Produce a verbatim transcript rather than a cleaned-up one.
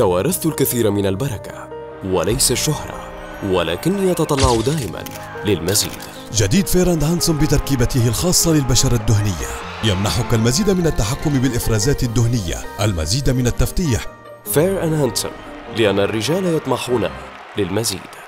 توارثت الكثير من البركة وليس الشهرة، ولكني أتطلع دائما للمزيد. جديد فير أند هانسوم بتركيبته الخاصة للبشرة الدهنية يمنحك المزيد من التحكم بالإفرازات الدهنية، المزيد من التفتيح. فير أند هانسوم، لأن الرجال يطمحون للمزيد.